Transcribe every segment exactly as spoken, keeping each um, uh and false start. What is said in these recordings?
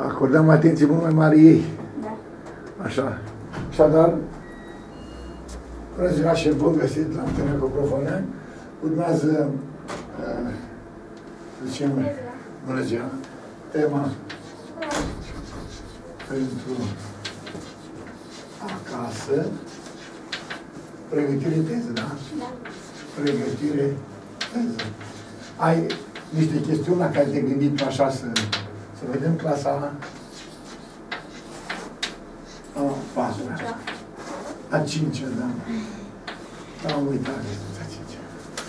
acordăm atenție mult mai mare ei. Da. Așa. Așadar, bună ziua și bun găsit la întâlnirea cu Profoneni. Urmează, uh, zicem, bună ziua, tema pentru acasă, pregătire teză, da? Da. Pregătire teză. Ai niște chestiuni la care te-ai gândit tu așa să, să vedem clasa A? A patru. A cincea, da. Da, am uitat de a cincea.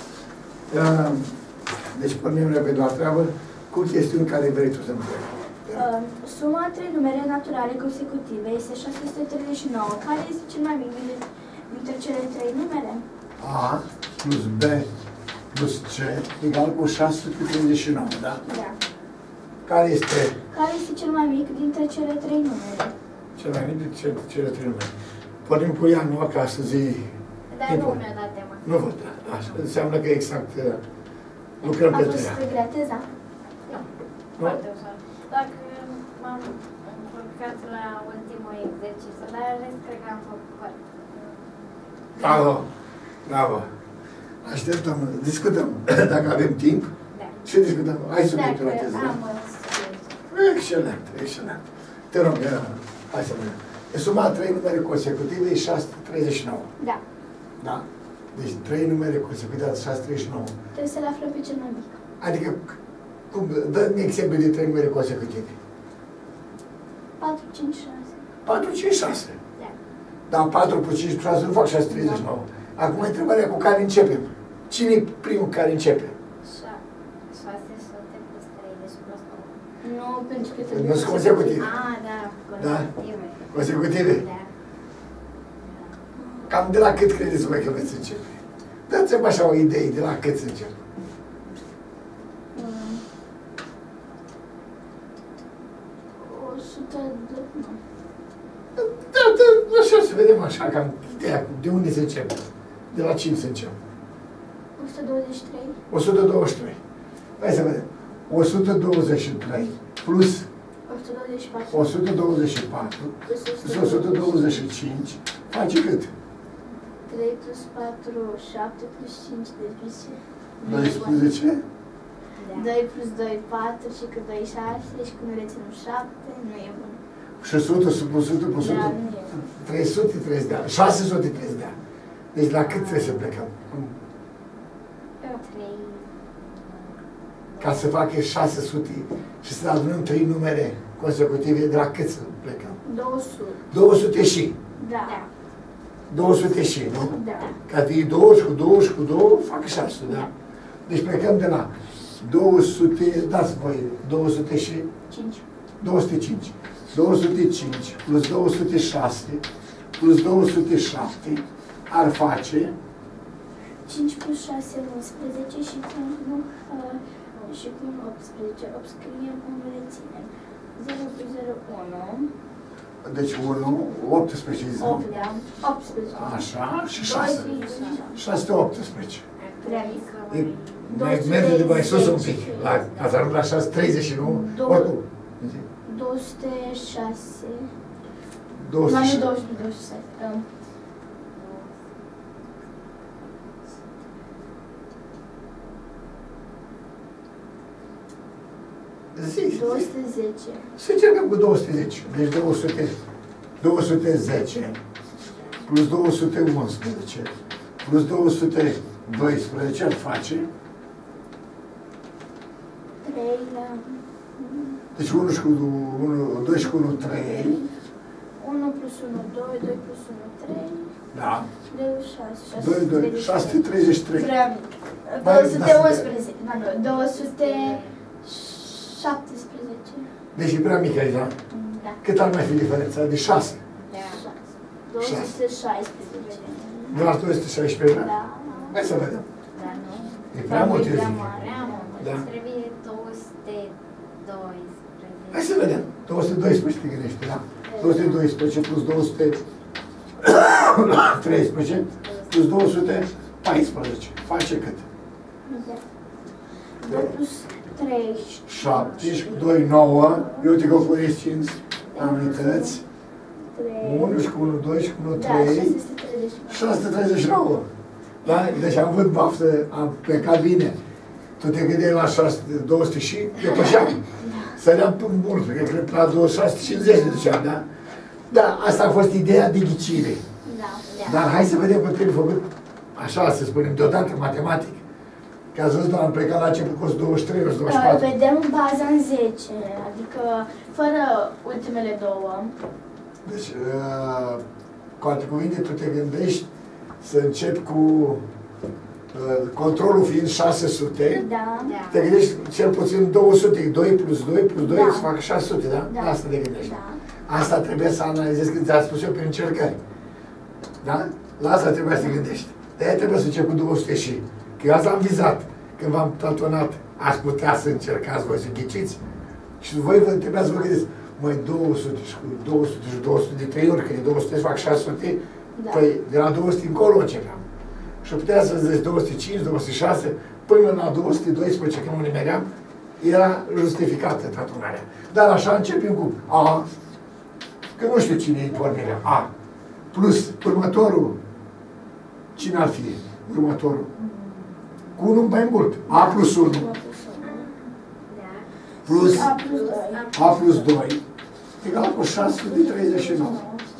Deci pornim repede la treabă cu chestiuni care vrei tu să-mi trebuie. Uh, suma a trei numere naturale consecutive este șase sute treizeci și nouă. Care este cel mai mic dintre cele trei numere? A plus B plus C egal cu șase sute treizeci și nouă, da? Da. Care este? Care este cel mai mic dintre cele trei numere? Cel mai mic dintre cele, cele trei numere. Pornim cu ea, nu? Ca să zi... Dar nu mi-a dat tema. Nu văd. Așa. Înseamnă că exact lucrăm pe treia. A fost grea teza? Nu. Foarte ușor. Dacă m-am încurcat la ultimul exercițiu, dar în rest cred că am făcut foarte. Bravo! Bravo! Așteptăm, discutăm. Dacă avem timp, Da. ce discutăm? Hai subiectul la teză. Dacă am Excelent, excelent. Te rog, hai să vedem. E suma a trei numere consecutive e șase sute treizeci și nouă. Da. Da? Deci trei numere consecutive șase sute treizeci și nouă. Trebuie să-l aflăm pe cel mai mic. Adică, cum, dă-mi exemplu de trei numere consecutive. patru, cinci, șase. patru, cinci, șase. Da. Dar patru plus cinci plus șase nu fac șase sute treizeci și nouă. Acum întrebarea cu care începem. Cine e primul care începe? șase sute plus treizeci plus nouă. Nu, pentru că Nu sunt consecutive. Ah, da, Da? consecutive. Consecutive? Da. Cam de la cât credeți voi că veți începe? Dați-mi așa o idee de la cât să încep. Mm. o sută de... Nu. Da, da, așa să vedem așa, cam ideea, de unde se începe. De la cinci se începe. o sută douăzeci și trei. o sută douăzeci și trei. Hai să vedem. o sută douăzeci și trei plus o sută douăzeci și patru. o sută douăzeci și patru plus o sută douăzeci și cinci face cât? trei plus patru, șapte plus cinci, deci... doisprezece? Da. doi plus doi, patru și cu doi, șase și cu nu reținem șapte, nu e bun. Și o sută plus o sută plus o sută? Da, nu e bun. trei sute treizeci de ani. șase sute treizeci de ani. Deci la cât trebuie să plecăm? trei. Ca să facă șase sute și să adunăm trei numere consecutive, de la cât să plecăm? două sute. două sute și. Da. Da. două sute și, nu? Da. Ca fie douăzeci cu douăzeci cu două, fac șase sute, da? Deci plecăm de la două sute, dați voi, două sute și cinci. două sute cinci. două sute cinci plus două sute șase plus două sute șapte ar face cinci plus șase, unsprezece și cu unu, uh, și cu unu, optsprezece. opt scriem, unu reținem. zero plus zero, unu. deci unu, optsprezece, opt, da. optsprezece. așa, și șase. șase sute optsprezece. Prea mic. E, merge de mai sus un pic, la, ca să ajung la șase sute treizeci și nouă, oricum. două sute șase. două sute Nu, șase. două sute șase. Um, Zi, două zi. sute zece. Să încercăm cu două sute zece. Deci două sute, două sute zece plus două sute unsprezece plus două sute doisprezece ar face. trei la... Deci unu și cu unu, doi și cu unu, trei. unu plus unu, doi, doi plus unu, trei. Da. doi, șase, doi, doi, șase sute treizeci și trei. Prea mic. Mai- două sute unsprezece. Nu, nu, două sute șaptesprezece. Deci e prea mic aici, da? Da. Cât ar mai fi diferența? De șase. Da. două sute șaisprezece. De la două sute șaisprezece, da? Da. Hai să vedem. Da, nu? E prea mult, eu prea zic. mare. Prea mult. Da. Trebuie două sute doisprezece. Hai să vedem. două sute doisprezece te gândește, da? două sute doisprezece plus două sute treisprezece plus două sute paisprezece. Face cât? Da. doi plus trei, șapte și cu doi, nouă. Eu te că corescinți la unități. trei, unu și cu unu, doi și cu unu, da, trei. șase sute treizeci și nouă. șase sute treizeci și nouă. Da? Deci am văzut baftă, am plecat bine. Tu te gândeai la șase sute, două sute și depășeam. Săream pe mult, cred că la două mii șase sute cincizeci de duceam, da? Da, asta a fost ideea de ghicire. Da, Dar hai să vedem că trebuie făcut, așa să spunem, deodată, matematic. Că ați văzut, am plecat la început cu o sută douăzeci și trei, o sută douăzeci și da. patru. Vedem baza în zece, adică fără ultimele două. Deci, uh, cu alte cuvinte, tu te gândești să începi cu uh, controlul fiind șase sute, Da. te gândești cel puțin două sute, doi plus doi plus doi, Da. să facă șase sute, da? Da. La asta te gândești. Da. Asta trebuie să analizezi când ți-a spus eu prin încercări. Da? La asta trebuie să te gândești. De-aia trebuie să încep cu două sute și. Că eu asta am vizat. Când v-am tatonat, ați putea să încercați voi să ghiciți. Și voi vă trebuia să vă gândiți, măi, două sute și cu două sute și două sute de trei ori, că e două sute și fac șase sute, Da. păi de la două sute încolo începeam. Și putea să zici două sute cinci, două sute șase, până la două sute doisprezece, când nu nimeream, era justificată tatonarea. Dar așa începem cu A, că nu știu cine e pornirea, A, plus următorul, cine ar fi următorul? Cu unul mai mult, A plus unu, plus A plus doi. A plus doi, egal cu șase sute treizeci și nouă.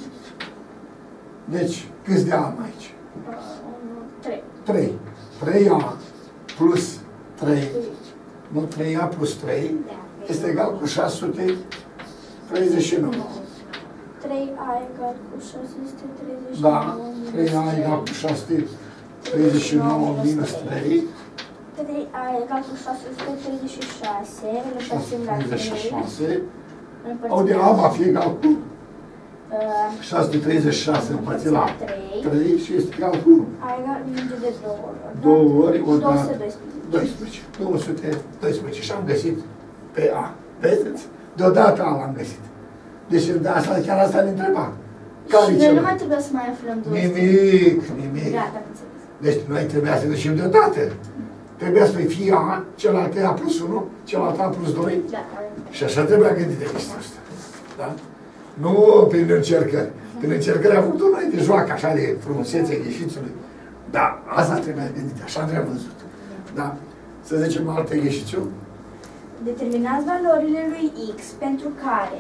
Deci, câți de am aici? unu, trei. trei. trei A plus trei, nu trei A plus trei, este egal cu șase sute treizeci și nouă. trei A egal cu șase sute treizeci și Da, nouă. trei A egal cu șase sute treizeci și nouă minus trei, trei A egal cu șase sute treizeci și șase, îl șase împărțim sute la treizeci și trei. șase, Îl împărțim au de la- A va fi egal cu Uh, șase sute treizeci și șase împărțit la trei. trei și este egal cu unu. A egal minge de două ori. da? Două ori, o două dată, sute doisprezece. doisprezece. două sute doisprezece și am găsit pe A. Vedeți? Deodată A l-am găsit. Deci de asta, chiar asta ne întreba. Care Și e noi cel nu mai- mai trebuia să mai aflăm două sute. Nimic, nimic. Gata, am înțeles. Deci noi trebuia să găsim deodată. Trebuia să fie A, celălalt A plus unu, celălalt A plus doi. Gata, am înțeles. Și așa trebuia gândit de chestia asta. Da? Nu prin încercări. Prin încercări am făcut noi de joacă, așa de frumusețe ieșițului. Da, asta trebuia gândit, așa trebuia văzut. Da? Să zicem alte ieșițiuni. Determinați valorile lui X pentru care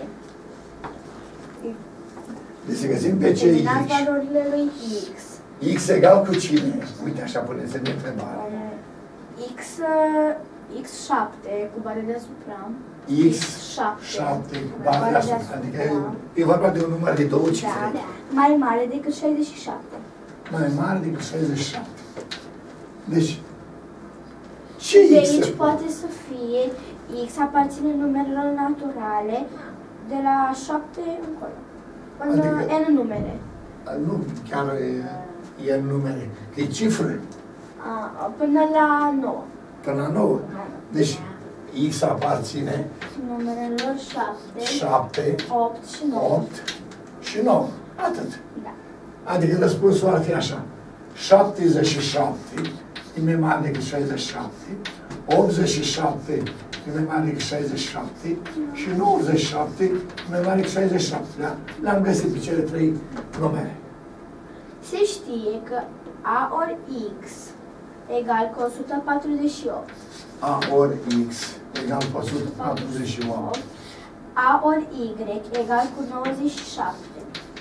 Deci să găsim pe ce determinați X. valorile lui X. X egal cu cine? Uite, așa punem să ne întrebare. X, uh, X șapte cu bare deasupra. X șapte. șapte cu bară deasupra. Adică e, e vorba de un număr de două cifre. Da, mai mare decât șaizeci și șapte. Mai mare decât șaizeci și șapte. Deci, ce De X? aici se- poate să fie X aparține numerelor naturale de la șapte încolo. Până Adică- N numere. Nu, chiar e, e în numere. Că e cifră. A, până la nouă. Până la nouă. Deci, X aparține Numerelor șapte, șapte, opt și nouă. opt și nouă. Atât. Da. Adică răspunsul ar fi așa. șaptezeci și șapte e mai mare decât șaizeci și șapte, optzeci și șapte e mai mare decât șaizeci și șapte și nouăzeci și șapte e mai mare decât șaizeci și șapte. Da? Le-am găsit pe cele trei numere. Se știe că A ori X egal cu o sută patruzeci și opt. A ori X egal cu o sută patruzeci și opt. A ori Y egal cu nouăzeci și șapte.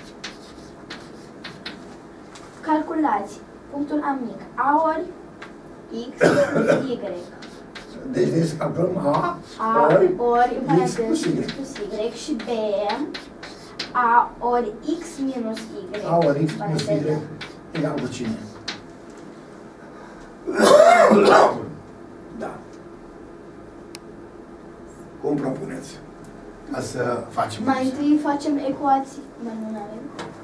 Calculați punctul amic. A ori X plus Y. Deci ne scapăm A, A ori ori în X plus paranteză, Y. X plus Y și B A ori X minus Y. A ori X plus Y paranteză. egal cu cine? Da. Cum propuneți? Ca să facem. Mai întâi facem ecuații. Mai nu avem.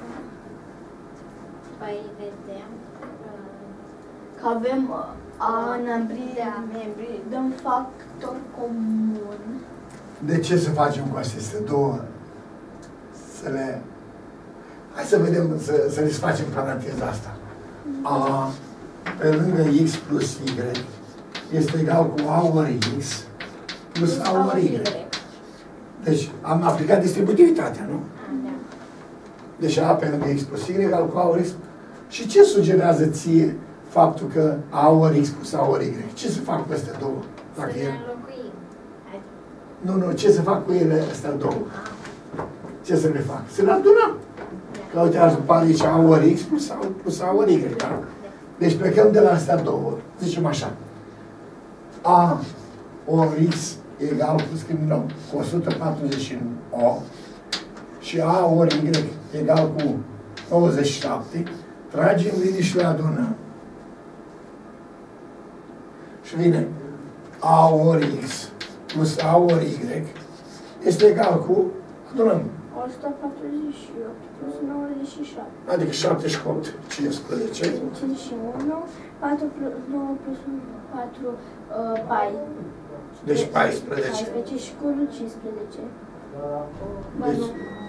Păi vedem. Că avem uh, A în ambrii Da. membri, dăm factor comun. De ce să facem cu aceste două? Să le... Hai să vedem, să, să le facem paranteza asta. A, pe lângă X plus Y, este egal cu A ori X plus A ori Y. Deci am aplicat distributivitatea, nu? Da. Deci A pe lângă X plus Y egal cu A ori X. Și ce sugerează ție faptul că A ori X plus A ori Y? Ce să fac cu astea două? Să Dacă le e... înlocuim. Hai. Nu, nu, ce să fac cu ele astea două? Ce să le fac? Să le adunăm. Că uite, aș după aici A ori X plus A, plus A ori Y, da? Deci plecăm de la astea două. Zicem așa. A ori X egal cu, scriem cu o sută patruzeci și opt și A ori Y egal cu nouăzeci și șapte. Tragem linii și le adunăm. Și vine A ori X plus A ori Y este egal cu, adunăm, o sută patruzeci și opt plus nouăzeci și șapte. adică șaptezeci și opt, cincisprezece. cincizeci și unu, patru plus nouă plus patru, uh, pai. Deci paisprezece. paisprezece și cu unu, cincisprezece. Ba Deci, nu.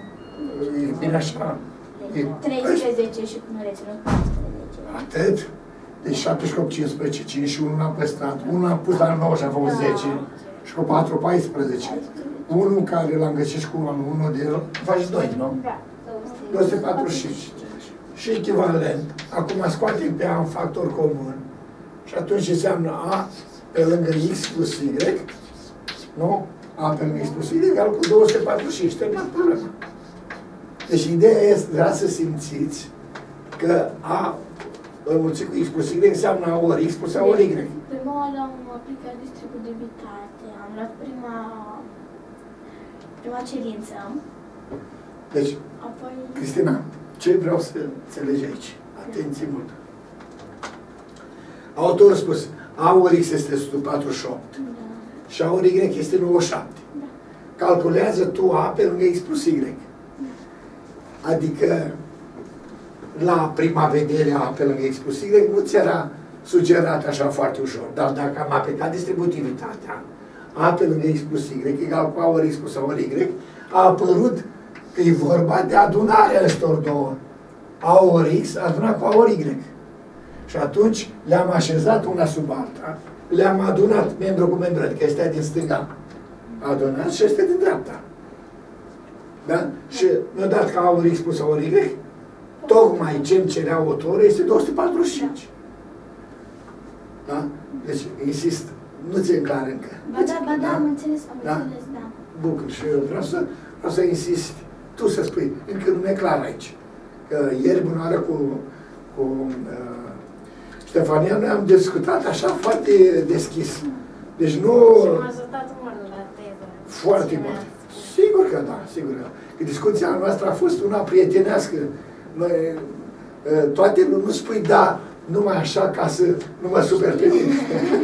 e bine așa. E treisprezece și cu nu reținut paisprezece. atât. Deci șaptezeci și opt, cincisprezece, cincizeci și unu l-am păstrat. unu l-am pus la nouă și a făcut zece. Și cu patru, paisprezece. unu care l-am găsit cu unu de el, faci doi, nu? Da. două sute patruzeci și cinci. Și echivalent, acum scoatem pe A în factor comun și atunci înseamnă A pe lângă X plus Y, nu? A pe lângă X plus Y egal cu două sute patruzeci și cinci. Terminat problema. Deci ideea este, vreau să simțiți că A înmulțit cu X plus Y înseamnă A ori X plus A ori Y. Prima oară am aplicat distributivitate, am luat prima, prima cerință, Deci, apoi... Cristina, ce vreau să înțelegi aici? Atenție mult. Autorul a spus, A ori X este o sută patruzeci și opt Da. și A ori Y este nouăzeci și șapte. Da. Calculează tu A pe lângă X plus Y. Adică, la prima vedere A pe lângă X plus Y nu ți era sugerat așa foarte ușor. Dar dacă am aplicat distributivitatea, A pe lângă X plus Y egal cu A ori X plus A ori Y, a apărut că e vorba de adunarea acestor două. A ori X adunat cu A ori Y. Și atunci le-am așezat una sub alta, le-am adunat membru cu membru, adică este din stânga adunat și este din dreapta. Da? Și mi-a dat că A ori X plus A ori Y, tocmai ce-mi cerea autorul este două sute patruzeci și cinci. Da? Deci, insist, nu ți-e clar încă. Ba da, ba da, am înțeles, am Da? înțeles, da. Bucur. Și eu vreau să, vreau să insist, tu să spui, încă nu e clar aici. Că ieri, bună oară, cu, cu uh, Ștefania, noi am discutat așa foarte deschis. Deci nu... Și m-a ajutat mult la teză. Foarte mult. Sigur că da, sigur că da. Că discuția noastră a fost una prietenească. Noi, toate nu, nu spui da, numai așa ca să nu mă super pe mine.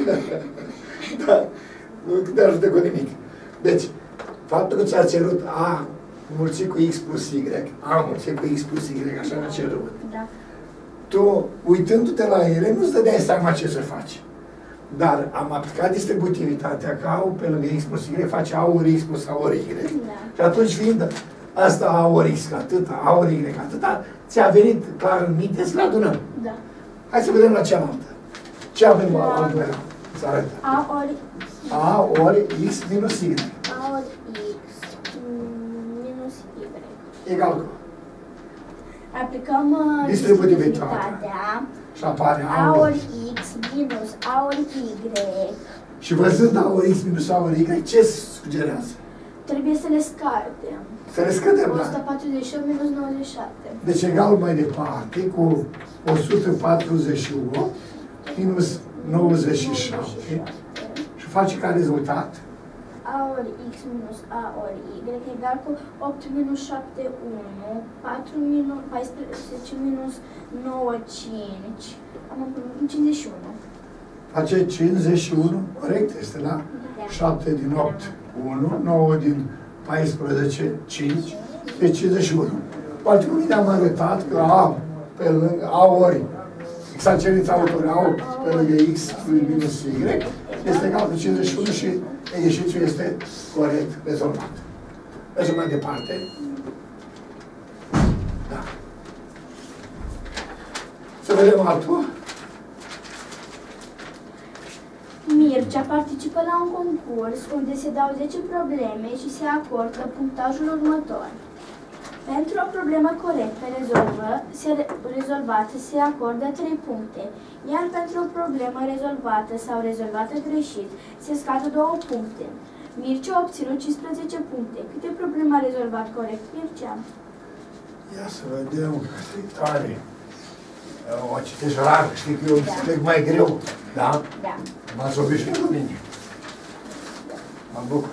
Da, nu te ajută cu nimic. Deci, faptul că ți-a cerut A mulțit cu X plus Y, A mulțit cu X plus Y, așa ne-a cerut. Da. Tu, uitându-te la ele, nu-ți dădeai seama ce să faci. Dar am aplicat distributivitatea că A pe lângă X plus Y face A ori X plus A ori Y. Da. Și atunci fiind asta A ori X atâta, A ori Y atâta, ți-a venit clar în minte să le adunăm. Da. Hai să vedem la cealaltă. Ce avem la al doilea? Să arăt. A ori A ori X minus Y. A ori X minus Y. Egal cu. Aplicăm uh, Distributivitatea. distributivitatea. Și apare A ori X minus A ori Y. Și văzând A ori X minus A ori Y, ce sugerează? Trebuie să le scadem. Să le scădem, o sută da? patruzeci și opt minus nouăzeci și șapte. Deci egal mai departe cu o sută patruzeci și opt minus nouăzeci și șapte și face ca rezultat A ori X minus A ori Y egal cu opt minus șapte, unu, patru minus paisprezece minus nouă, cinci, am cincizeci și unu. face cincizeci și unu, corect? Este la șapte din opt, unu, nouă din paisprezece, cinci, deci cincizeci și unu. Cu alte cuvinte am arătat că A pe lângă A ori exact cerința autorului A pe lângă X minus Y este egal cu cincizeci și unu și exercițiul este corect rezolvat. Mergem mai departe. Da. Să vedem altul. Mircea participă la un concurs unde se dau zece probleme și se acordă punctajul următor. Pentru o problemă corectă rezolvă, se re, rezolvată se acordă trei puncte, iar pentru o problemă rezolvată sau rezolvată greșit se scad două puncte. Mircea a obținut cincisprezece puncte. Câte probleme a rezolvat corect Mircea? Ia să vedem, că e tare. O citești rar, știi că eu înțeleg mai greu, da? Da. M-ați obișnuit cu mine. Mă bucur.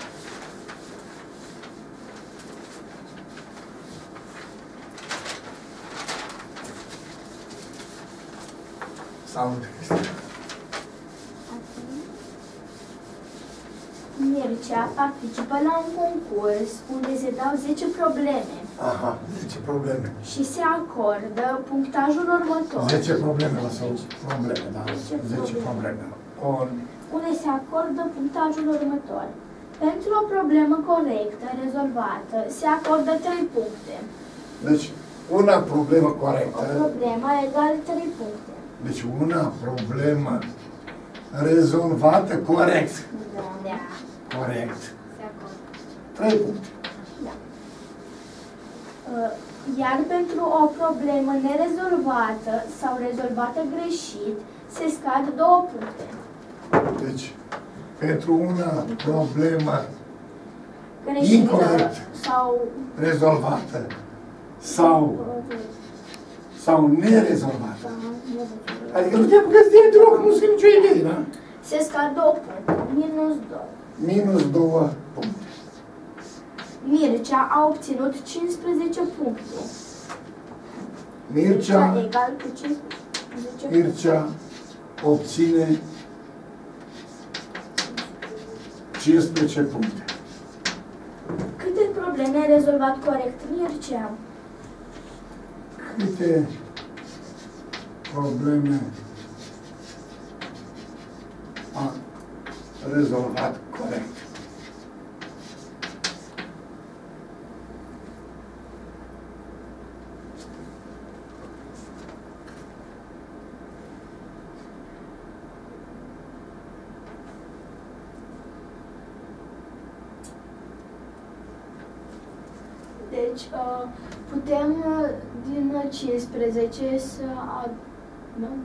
Salut, Cristina. Mircea participă la un concurs unde se dau zece probleme. Aha, zece probleme. Și se acordă punctajul următor. zece probleme, la sau probleme, da? zece probleme. On. Unde se acordă punctajul următor. Pentru o problemă corectă, rezolvată, se acordă trei puncte. Deci, una problemă O corectă. problemă egal trei puncte. Deci, una problemă rezolvată corect. Da. Da. Corect. Se acordă. Trei puncte. Da. Uh, Iar pentru o problemă nerezolvată sau rezolvată greșit, se scad două puncte. Deci, pentru una problemă Greșită incorrect sau... rezolvată sau, sau nerezolvată. Adică nu te apucați de deloc, nu sunt nicio idee, da? Se scad două puncte, minus doi. Minus două puncte. Mircea a obținut cincisprezece puncte. Mircea, Egal cu cincisprezece puncte. Mircea obține cincisprezece puncte. Câte probleme ai rezolvat corect, Mircea? Câte probleme a rezolvat corect? Deci, uh, putem uh, din cincisprezece să adunăm...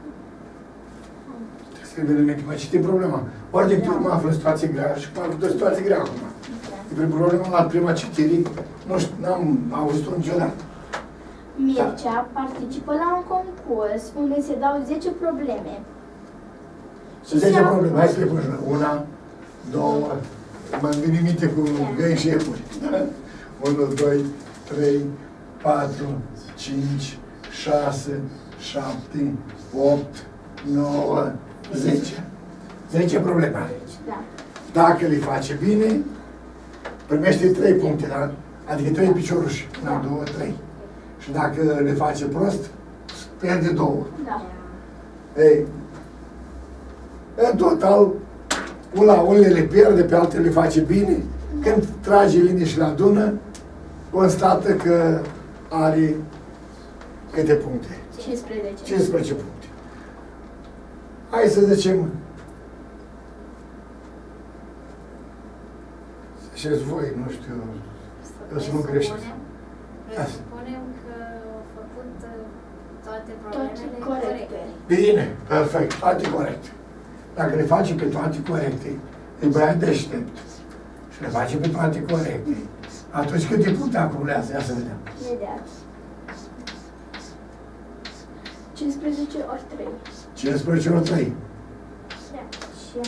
Trebuie de mai citim problema. Ori de câte mă aflu în situație grea și mă aflu în situație grea acum. E prin problema la prima citire, nu știu, n-am auzit-o niciodată. Mircea participă la un concurs unde se dau zece probleme. Și zece se probleme, hai să le punem. Una, două, m-am venit minte cu găini și iepuri. unu, doi, trei, patru, cinci, șase, șapte, opt, nouă, zece. zece probleme are. Da. Dacă le face bine, primește trei puncte, da? Adică trei picioruși. Una, două, trei. Și dacă le face prost, pierde două. Da. Ei, în total, una, unele le pierde, pe altele le face bine. Când trage linie și le adună, constată că are câte puncte? cincisprezece. cincisprezece puncte. Hai să zicem, să voi, nu știu, eu să nu greșesc. Presupunem că au făcut toate Toate problemele corecte. corecte. Bine, perfect, toate corecte. Dacă le face pe toate corecte, e băiat deștept și le face pe toate corecte, atunci câte puncte acumulează? Ia să vedem. Imediat. cincisprezece ori trei. cincisprezece ori trei. Da. Și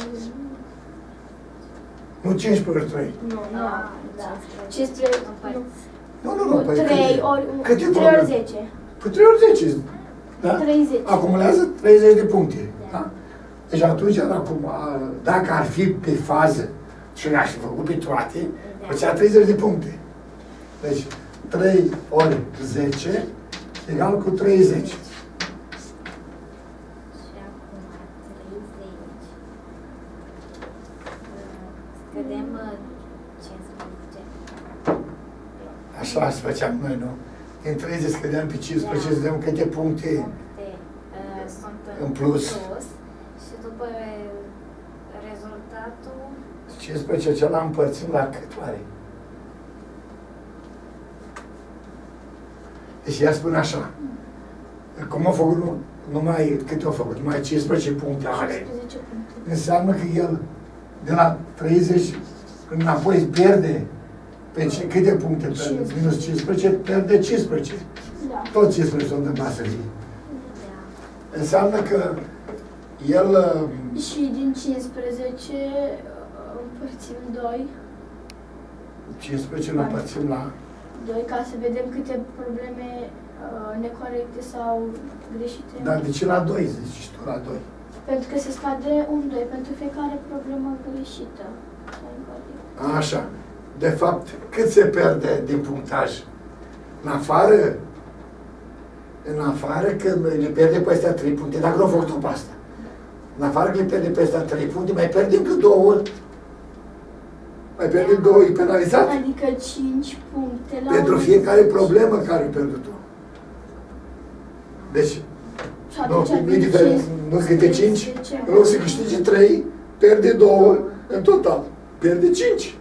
Nu cincisprezece ori trei. nu, nu, Ah, da. cincisprezece. cincisprezece, nu. Nu, nu, nu. Nu, Păi trei câte? ori Câte trei probleme? ori zece. Păi trei ori zece. Da? treizeci. Acumulează treizeci de puncte. Da? Deci atunci, acum, dacă ar fi pe fază și le-aș fi făcut pe toate, făcea treizeci de puncte. Deci, trei ori zece egal cu treizeci. Și acum treizeci. Scădem cincisprezece. Așa se făceam noi, nu? Din treizeci scădeam pe cincisprezece, să vedem câte puncte Puncte uh, sunt în plus. Și după cincisprezece ce l-am împărțit la cât oare? Deci ea spune așa. Cum a făcut, nu, numai câte au făcut, numai cincisprezece puncte are. cincisprezece puncte. Înseamnă că el de la treizeci înapoi pierde pe ce, câte puncte pierde? Minus cincisprezece, pierde cincisprezece. Da. Tot cincisprezece s-a întâmplat să fie. Da. Înseamnă că el... Și din cincisprezece împărțim doi. cincisprezece îl împărțim la... doi, ca să vedem câte probleme uh, necorecte sau greșite. Dar de ce la doi, zici tu, la doi? Pentru că se scade un doi pentru fiecare problemă greșită. Așa. De fapt, cât se pierde din punctaj? În afară, în afară că le pierde pe astea trei puncte, dacă nu au făcut-o pe asta. În afară că le pierde pe astea trei puncte, mai pierde încă două ori. Mai pierde două, e penalizat? Adică cinci puncte la pentru fiecare problemă care ai pierdut-o. Deci, nu, nu e diferent, nu câte cinci, în loc să câștige trei, pierde două în total. Pierde cinci.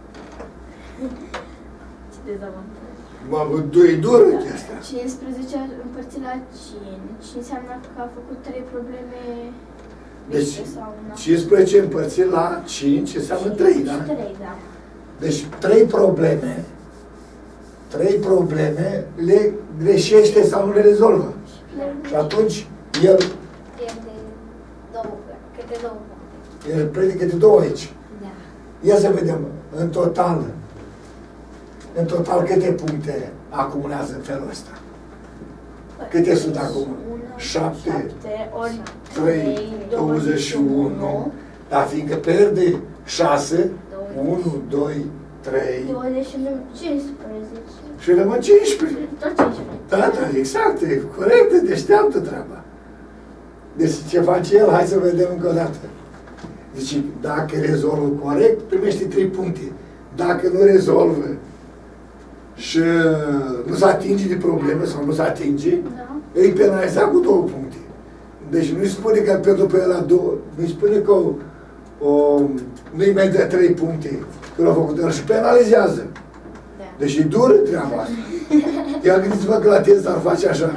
Ce dezavantaj. Mă, doi dură chestia. cincisprezece împărțit la cinci înseamnă că a făcut trei probleme. Deci, cincisprezece împărțit la cinci înseamnă trei, da? trei, da. Deci, trei probleme, trei probleme le greșește sau nu le rezolvă. Și atunci, el... Pierde două, câte două puncte. El prinde câte două aici. Da. Ia să vedem, în total, în total câte puncte acumulează în felul ăsta? Câte sunt acum? șapte, ori trei, douăzeci și unu, dar fiindcă pierde șase, unu, doi, trei, douăzeci și unu, cincisprezece. și rămân cincisprezece. Tot cincisprezece. Da, da, exact, e corect, deșteaptă treaba. Deci ce face el? Hai să vedem încă o dată. Deci dacă rezolvă corect, primește trei puncte. Dacă nu rezolvă și nu se atinge de probleme sau nu se atinge, Da. îi penaliza cu două puncte. Deci nu-i spune că pentru pe ăla două, nu-i spune că o, o, nu-i mai dă trei puncte, că l-a făcut el și penalizează. Da. Deci e dură treaba asta. Ia gândiți-vă că la test ar face așa.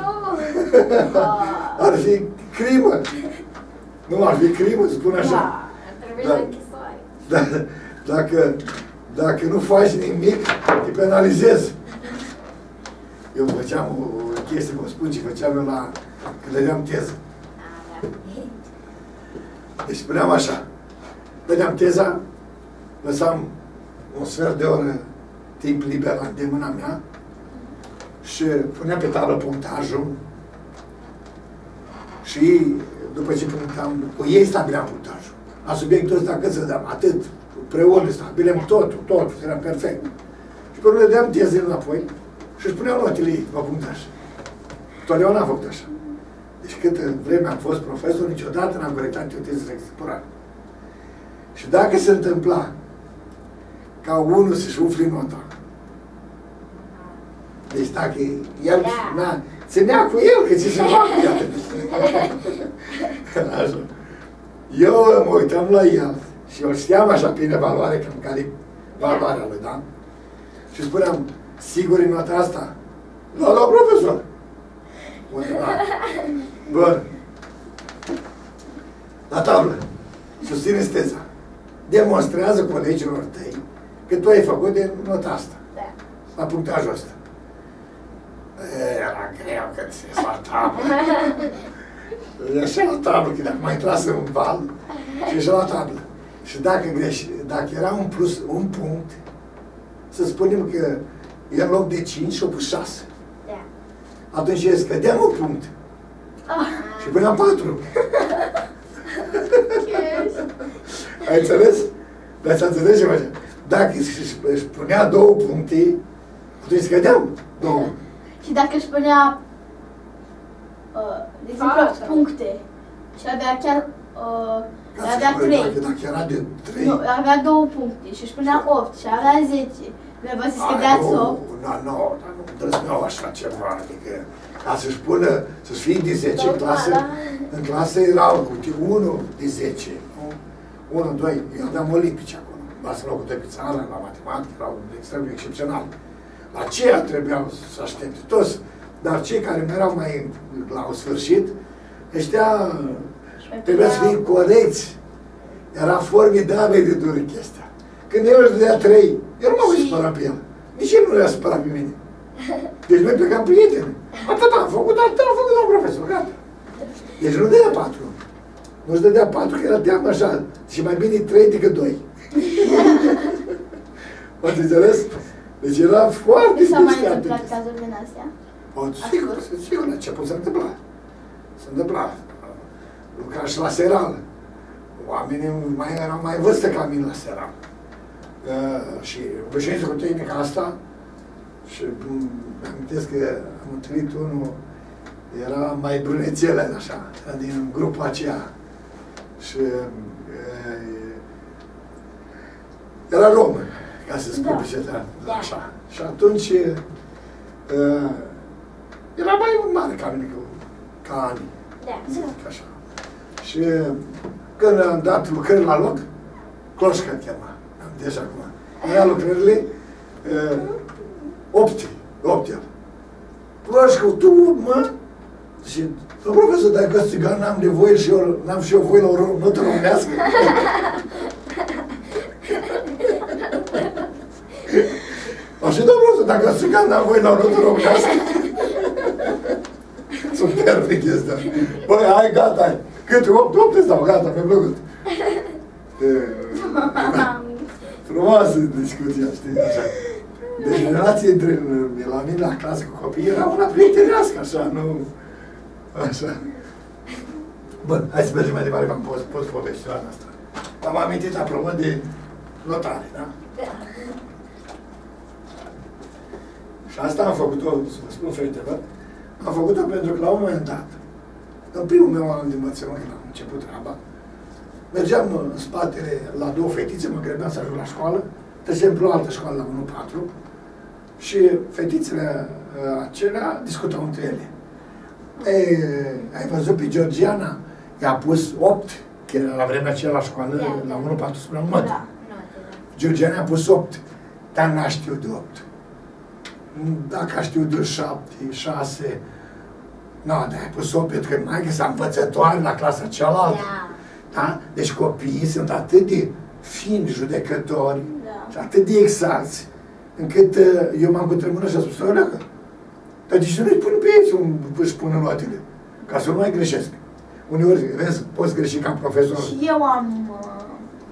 Ar fi crimă. Nu ar fi crimă, spun așa. Da, trebuie Da. la închisoare. Da, dacă, dacă nu faci nimic, te penalizezi. Eu făceam o, o chestie, vă spun ce făceam eu la, când dădeam teză. A, da. Deci spuneam așa, dădeam teza, lăsam un sfert de oră timp liber la de mâna mea și puneam pe tablă punctajul și după ce punctam, cu ei stabileam punctajul. La subiectul ăsta cât să dăm, atât, împreună stabilem totul, totul, era perfect. Și pe urmă le dădeam tezele înapoi și își puneau notele ei, după punctaj. Totdeauna am făcut așa. Deci câtă vreme am fost profesor, niciodată n-am corectat eu tezele extemporale. Și dacă se întâmpla ca unul să-și umfli nota, deci dacă el, Da. na, ținea cu el, că ți se lua cu el. Așa. Eu mă uitam la el și eu știam așa prin evaluare, cam care e valoarea lui, da? Și spuneam, sigur în nota asta? Da, da, profesor. Bun, da. Bun. La tablă. Susțineți teza. Demonstrează colegilor tăi că tu ai făcut din nota asta, Da. la punctajul ăsta. E, era greu când se la tablă. E așa la tablă, că dacă mai tras în val, și așa la tablă. Și dacă, greș, dacă era un plus, un punct, să spunem că e în loc de cinci și-o pus șase. Da. Atunci îi scădeam un punct. Și puneam patru. Ai înțeles? Dar să înțelegi ce facea. Dacă își își punea două puncte, atunci scădeam două. Și dacă își punea, uh, de exemplu, Patru. puncte și avea chiar, uh, Ca să avea spune, trei, Dacă, dacă era de trei... nu, avea două puncte și își punea opt și avea zece, mi-a văzut să scădeați nu, opt. nu, nu, dar nu îndrăzneau așa ceva, adică ca să-și pună, să-și fie de zece în clasă, în clasă erau cu unu de zece, nu? unu, doi, eu aveam olimpici acolo. luați locul de pe țară, la matematică, erau extrem de excepțional. La aceea trebuiau să aștepte toți, dar cei care merau mai la sfârșit, ăștia trebuia să fie corecți. Era formidabil de dură chestia. Când el își dădea trei, eu nu mă voi spăra pe el. Nici el nu le-a spărat pe mine. Deci noi plecam prieteni. Atât am făcut, atât am făcut, domnul profesor, gata. Deci nu dădea patru. Nu-și dădea patru, că era teamă așa. Și mai bine trei decât doi. M-ați înțeles? Deci era foarte s-a mai discat. întâmplat cazuri din astea? O, sigur, sigur, la început se întâmpla. Se întâmpla. Lucra și la seral. Oamenii mai erau mai vârstă ca mine la seral. Uh, și obișnuiți cu tehnica asta și îmi amintesc că am întâlnit unul, era mai brunețel, așa, din grupul aceea. Și uh, era rom, ca să spun Da. ce da, Da. așa. Și atunci uh, era mai mare ca mine, ca ani, Da. zic așa. Și când am dat lucrări la loc, Cloșca chema, am deci acum. Era lucrările uh, opti, opti. Cloșca, tu, mă, și, domnul profesor, dacă că țigan n-am nevoie și eu, n-am și eu voie la o notă românească. Așa, domnul profesor, dacă țigan n-am voie la o notă românească. Super de chestia. Băi, hai, gata, hai. Câte opt, opt îți dau, gata, mi-a plăcut. Frumoasă discuția, știi, așa. Deci relația între la mine la clasă cu copiii era una prietenească, așa, nu... Așa. Bun, hai să mergem mai departe, v-am pus, pus povestea asta. Am amintit, apropo, de notare, da? Și asta am făcut-o, să vă spun fetelor, am făcut-o pentru că la un moment dat, în primul meu an de învățământ, când am început treaba, mergeam în spatele la două fetițe, mă grăbeam să ajung la școală, treceam pe o altă școală la unu patru și fetițele acelea discutau între ele. Ei, ai văzut pe Georgiana? I-a pus opt, că era la vremea aceea la școală, Da. la unu patru spuneam notă. Da. Georgiana a pus opt, dar n-a știut de opt. Dacă a știut de șapte, șase, nu, dar a pus opt, pentru că mai că s-a învățătoare la clasa cealaltă. Da. Da? Deci copiii sunt atât de fini judecători Da. și atât de exacti, încât uh, eu m-am cutremură și am spus, oleagă, dar de ce nu-i pun pe ei să își pună notele? Ca să nu mai greșesc. Uneori, vezi, poți greși ca profesor. Și eu am, uh,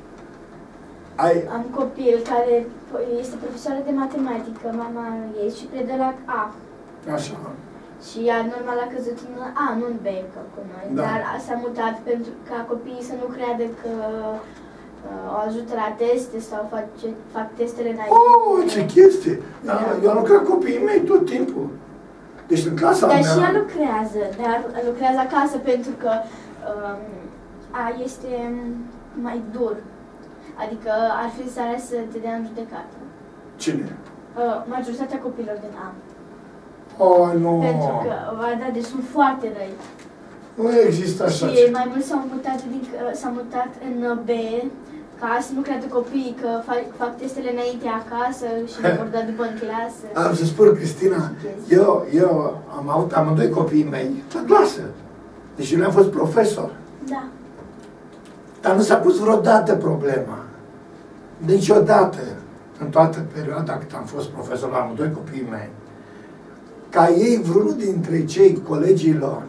Ai, am copil care este profesoară de matematică, mama ei, și predă la A. așa, Și ea normal a căzut în A, nu în B, ca cu noi. Da. Dar s-a mutat pentru ca copiii să nu creadă că uh, o ajută la teste sau face, fac testele înainte. oh, ce chestie! Da. Eu am lucrat copiii mei tot timpul. Deci în clasa Dar mea... și ea lucrează, dar lucrează acasă pentru că um, A este mai dur. Adică ar fi starea să te dea în judecată. Cine? Uh, majoritatea copiilor din A. Oh, nu! Pentru că, va da, deci sunt foarte răi. Nu există așa. Și mai mulți s-au mutat, adică, s-au mutat în B, ca să nu creadă copiii că fac, fac testele înainte acasă și le vor da după în clasă. Am să spun, Cristina, eu, eu am avut amândoi copiii mei la clasă. Deci eu am fost profesor. Da. Dar nu s-a pus vreodată problema. Niciodată, în toată perioada cât am fost profesor la amândoi copiii mei, ca ei, vreunul dintre cei colegii lor,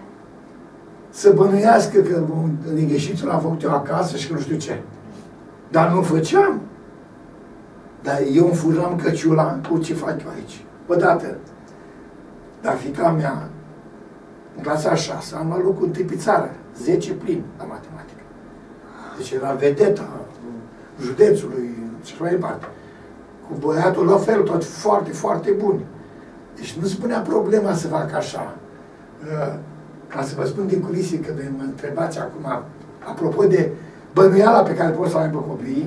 să bănuiască că negheșițul a făcut eu acasă și că nu știu ce. Dar nu făceam. Dar eu îmi furam căciula cu ce fac eu aici. Odată, dar fiica mea, în clasa a șasea, am luat locul întâi pe țară, zece plin la matematică. Deci era vedeta județului și mai departe. Cu băiatul la fel, tot foarte, foarte bun. Deci nu spunea problema să fac așa. Ca să vă spun din culise, că mă întrebați acum, apropo de bănuiala pe care pot să o aibă copiii,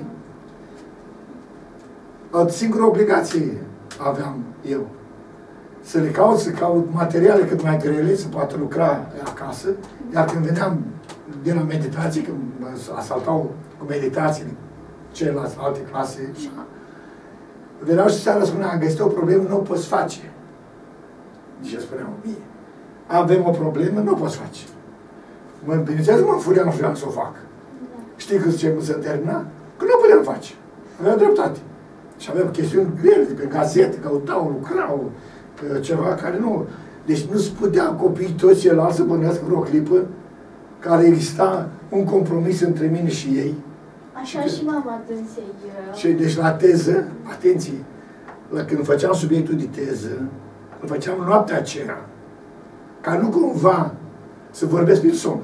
o singură obligație aveam eu. Să le caut, să caut materiale cât mai grele, să poată lucra acasă, iar când veneam de la meditație, când mă asaltau cu meditații ceilalți, alte clase, și veneau și seara spunea, am găsit o problemă, nu o poți face. Deci spuneam mie, avem o problemă, nu o poți face. Mă împinițează, mă înfuria, nu știam să o fac. Da. Știi că ce se termina? Că nu o puteam face. Aveam dreptate. Și aveam chestiuni grele, pe gazete, căutau, lucrau, pe ceva care nu... Deci nu se putea copiii toți ceilalți să bănească vreo clipă care exista un compromis între mine și ei. Așa și mama dânsei. Și deci la teză, atenție, la când făceam subiectul de teză, îl făceam noaptea aceea, ca nu cumva să vorbesc prin somn.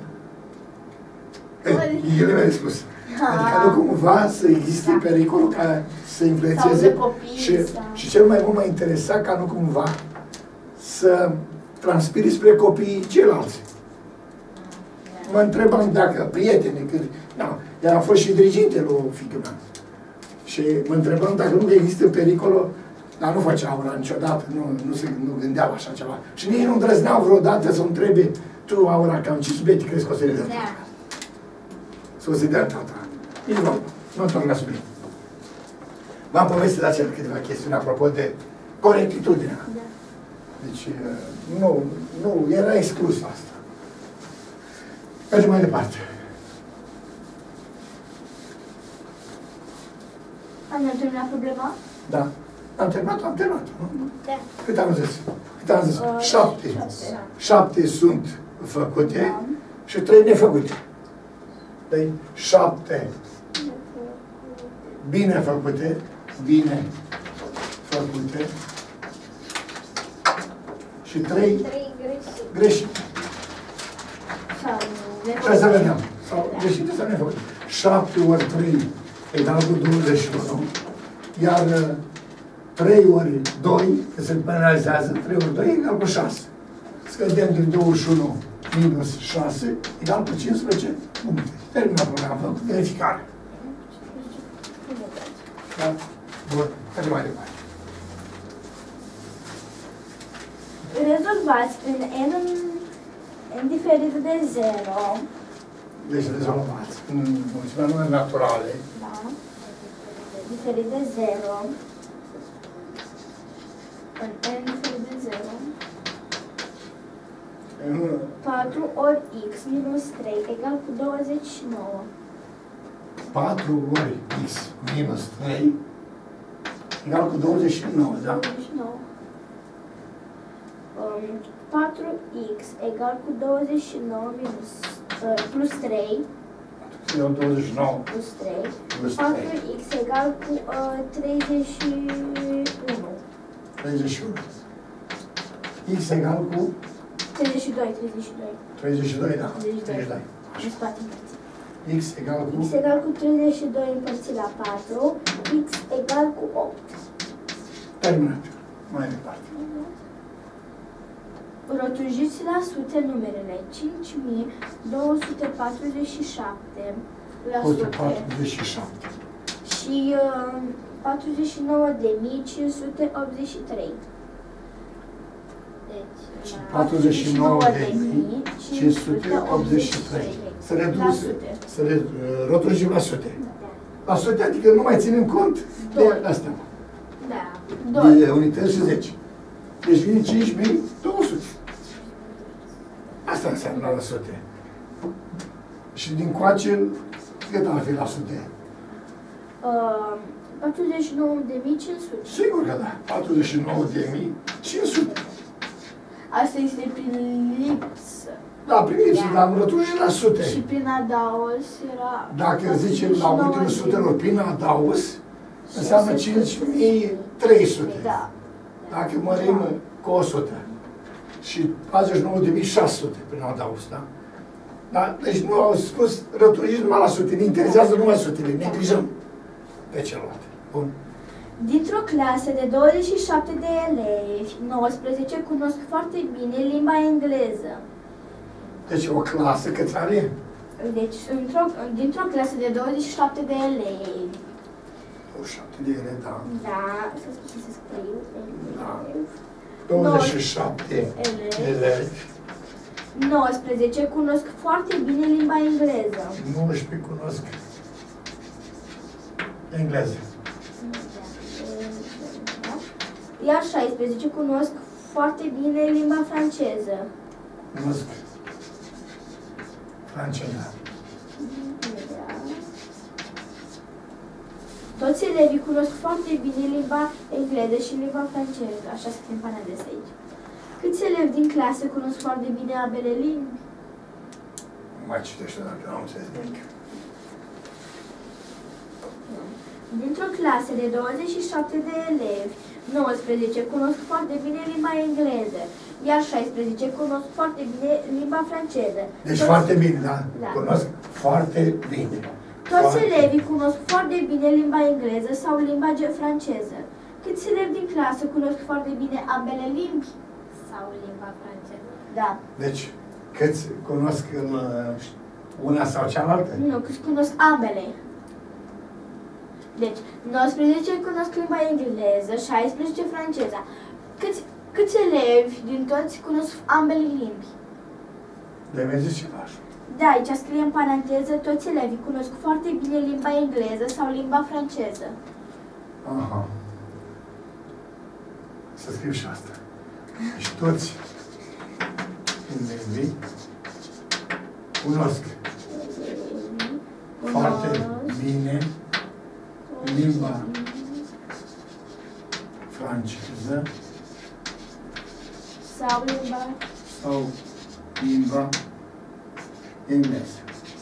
Ei, ele mi-au spus. Adică nu cumva să existe da. pericolul ca să influențeze și, și cel mai mult m-a interesat ca nu cumva să transpiri spre copiii ceilalți. Mă întrebam dacă prietenii, că, da, ea a fost și diriginte lui fiică mea. Și mă întrebam dacă nu există pericolul, dar nu făcea Aura niciodată, nu, nu se nu gândeau așa ceva. Și nici nu îndrăzneau vreodată să-mi întrebe, tu, Aura, cam ce subiecte crezi că o să le dea tata? Să o să dea tata. Nici nu, nu întorc la subiect. V-am povestit acel câteva chestiuni apropo de corectitudinea. Da. Deci, nu, nu, era exclus asta. Mergem mai departe. Am terminat problema? Da. Am terminat, am terminat. Da. Cât am zis? Cât am zis? Uh, șapte. șapte. Șapte sunt făcute Da. și trei nefăcute. Deci, șapte bine făcute, bine făcute și trei Trei greșit. greșite. Sau Trebuie să vedem. Sau greșite sau nefăcute. șapte ori trei egal cu douăzeci și unu, iar trei ori doi, că se penalizează, trei ori doi egal cu șase. Scădem din douăzeci și unu minus șase egal cu cincisprezece puncte. Termină problema, făcut verificare. Da? Bun, mergem mai departe. rezolvați în n, n diferit de zero. Deci rezolvați în mulțimea numere naturale. Da. Diferit de zero. În n diferit de zero. În patru ori x minus trei egal cu douăzeci și nouă. patru ori x minus trei egal cu douăzeci și nouă, da? douăzeci și nouă. Um, patru x egal cu douăzeci și nouă minus, uh, plus trei. Eu douăzeci și nouă Plus trei. plus patru trei. x egal cu uh, treizeci și unu. treizeci și unu. X egal cu treizeci și doi, treizeci și doi. treizeci și doi, da? treizeci și doi. treizeci și doi. În spate împărțit. X egal cu X egal cu treizeci și doi împărțit la patru. X egal cu opt. terminat. Mai departe. Rotunjiți la sute numerele cinci mii două sute patruzeci și șapte la o sută sute patruzeci și șapte. și uh, patruzeci și nouă de mii cinci sute optzeci și trei. Deci, la patruzeci și nouă de mii cinci sute optzeci și trei. Să La reduce, sute. să re, rotunjim la sute. Da. La sute, adică nu mai ținem cont de Doi. astea. Da. Doi. De unități și zece. Deci vine cinci mii două sute. Asta înseamnă la sute. Și din coace, cât ar fi la sute? Uh, patruzeci și nouă de mii cinci sute. Sigur că da. patruzeci și nouă de mii cinci sute. Asta este prin lipsă. Da, prin lipsă, dar am rotunjit la sute. Și prin adaos era... Dacă zicem la ultimul sutelor prin adaos, înseamnă cinci mii trei sute. Da. Dacă mărim cu o sută. Și patruzeci și nouă de mii șase sute prin adaos, da? Da? Deci nu au spus răturiți numai la sute, ne interesează numai sutele, neglijăm pe celelalte. Bun. Dintr-o clasă de douăzeci și șapte de elevi, nouăsprezece cunosc foarte bine limba engleză. Deci o clasă cât are? Deci, într-o, dintr-o clasă de douăzeci și șapte de elevi. douăzeci și șapte de ele, da. Da, să spun să scriu. Da. douăzeci și șapte Elevi. elevi. nouăsprezece cunosc foarte bine limba engleză. nouăsprezece cunosc Engleză. Iar șaisprezece cunosc foarte bine limba franceză. Cunosc franceza. Toți elevii cunosc foarte bine limba engleză și limba franceză, așa scrie în paranteză aici. Câți elevi din clasă cunosc foarte bine ambele limbi? Nu mai citește dacă nu am înțeles nimic. Dintr-o clasă de douăzeci și șapte de elevi, nouăsprezece cunosc foarte bine limba engleză, iar șaisprezece cunosc foarte bine limba franceză. Deci Toți, foarte bine, da? Da. Cunosc foarte bine. toți Foarte. elevii cunosc foarte bine limba engleză sau limba ge- franceză. Câți elevi din clasă cunosc foarte bine ambele limbi? Sau limba franceză. Da. Deci, câți cunosc în, uh, una sau cealaltă? Nu, câți cunosc ambele. Deci, nouăsprezece cunosc limba engleză, șaisprezece franceza. Câți, câți elevi din toți cunosc ambele limbi? De merge ceva. Da, aici scrie în paranteză, toți elevii cunosc foarte bine limba engleză sau limba franceză. Aha. Să scriu și asta. Deci toți elevii cunosc foarte bine limba franceză Sau limba... sau limba engleză.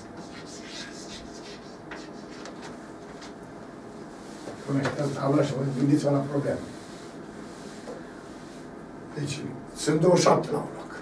Puneți tabla și vă gândiți-vă la problemă. Deci, sunt douăzeci și șapte la un loc.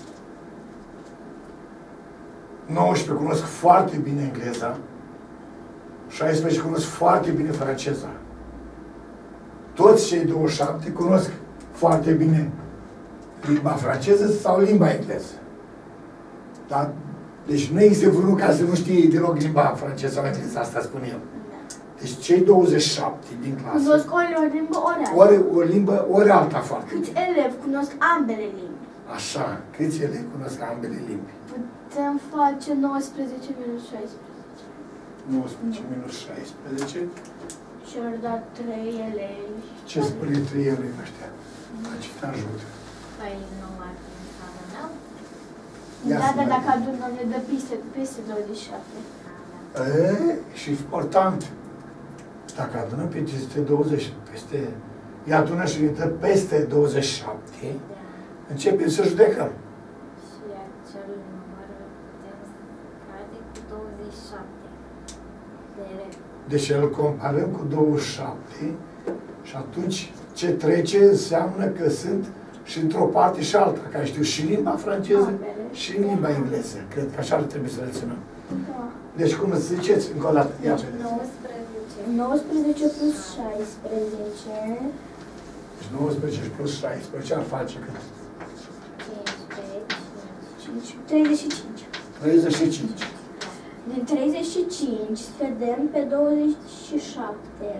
nouăsprezece cunosc foarte bine engleza, șaisprezece cunosc foarte bine franceza. Toți cei douăzeci și șapte cunosc foarte bine limba franceză sau limba engleză. Da? Deci nu există vreunul ca să nu știe deloc limba franceză sau engleză, asta spun eu. Deci cei douăzeci și șapte din clasă, Cunosc ori o limbă, ori alta. ori o limbă, ori alta foarte. Câți elevi cunosc ambele limbi? Așa, câți elevi cunosc ambele limbi? Putem face nouăsprezece minus șaisprezece. nouăsprezece minus șaisprezece. Și ori da trei elevi. Ce spune trei elevi ăștia? La ce te ajută? Păi nu ar fi înseamnă, nu? Ia Da, să dar vedem. dacă adunăm ne dă peste, peste douăzeci și șapte. E, și important. Dacă adunăm pe peste douăzeci, peste... Îi adună și îi dă peste douăzeci și șapte, Da. începem să judecăm. Și acel număr putem să cade cu douăzeci și șapte de elevi. Deci îl comparăm cu douăzeci și șapte și atunci ce trece înseamnă că sunt și într-o parte și alta, care știu și limba franceză și limba engleză. Cred că așa ar trebui să le ținem. Da. Deci cum îți ziceți încă o dată? Ia vedeți. nouăsprezece. nouăsprezece plus șaisprezece. Deci nouăsprezece plus șaisprezece ar face cât? cinci, treizeci și cinci. treizeci și cinci. Din treizeci și cinci scădem pe douăzeci și șapte.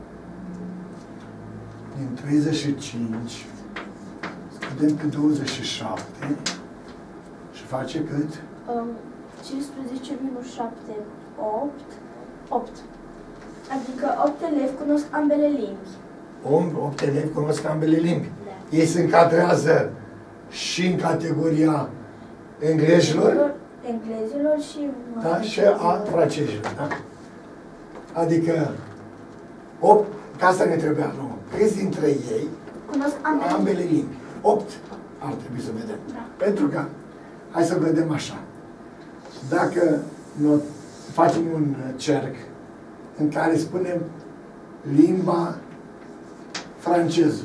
Din treizeci și cinci scădem pe douăzeci și șapte și face cât? Um, cincisprezece minus șapte, opt. opt. Adică opt elevi cunosc ambele limbi. opt elevi cunosc ambele limbi. Da. Ei se încadrează și în categoria englezilor, Englezilor și... da? Și a francezilor, da? Adică opt, ca asta ne trebuia nouă. Câți dintre ei Cunosc ambele, ambele limbi? opt ar trebui să vedem. Da. Pentru că, hai să vedem așa. Dacă nu facem un cerc în care spunem limba franceză.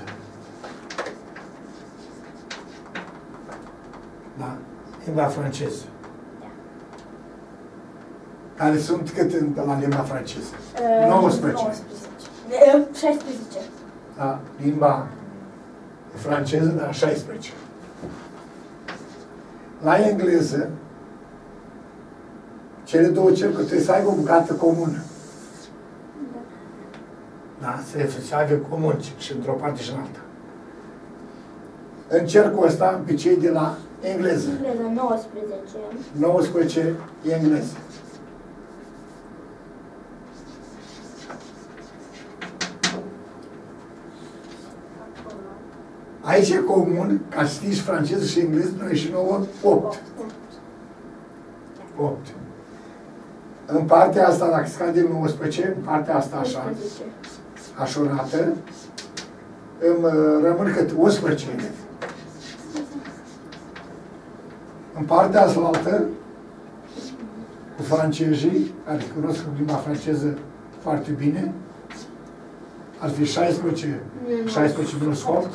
Da? Limba franceză. Da. Care sunt cât în, la limba franceză? Uh, nouăsprezece. nouăsprezece. Uh, șaisprezece. Da? Limba franceză, da, șaisprezece. La engleză, cele două cercuri trebuie să aibă o bucată comună. Da. Da? Să, să aibă comun și într-o parte și în alta. În cercul ăsta, pe cei de la engleză. Engleză, nouăsprezece. nouăsprezece e engleză. Aici e comun, ca știți franceză și engleză, treizeci și nouă, opt. opt. În partea asta, dacă scadem nouăsprezece, în partea asta așa, așorată, îmi rămân cât? unsprezece. În partea asta, cu francezii, care cunosc limba franceză foarte bine, ar fi șaisprezece, șaisprezece minus opt.